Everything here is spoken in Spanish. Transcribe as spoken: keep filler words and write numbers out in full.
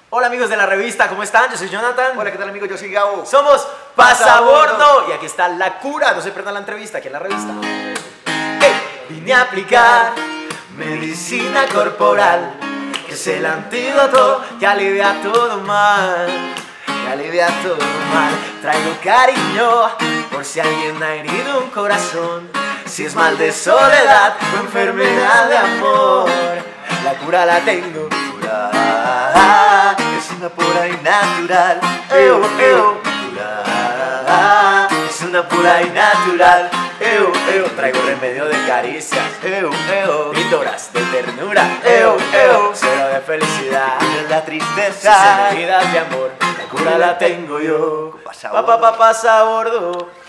Hola amigos de la revista, ¿cómo están? Yo soy Jonathan. Hola, ¿qué tal amigos? Yo soy Gabo. Somos Pasabordo. Y aquí está la cura, no se pierdan la entrevista aquí en la revista. Hey, vine a aplicar medicina corporal, que es el antídoto que alivia todo mal, que alivia todo mal. Traigo cariño por si alguien ha herido un corazón, si es mal de soledad o enfermedad de amor. La cura la tengo, cura, Es una pura y natural. eu, eu. Cura, Es una pura y natural, eu, eu. Traigo remedio de caricias, eu, eu. Píldoras de ternura, eu, eu. Cero de felicidad, de la sus tristeza. heridas de amor. La cura la tengo yo. Pasabordo. Pa, pa, pa, Pasabordo.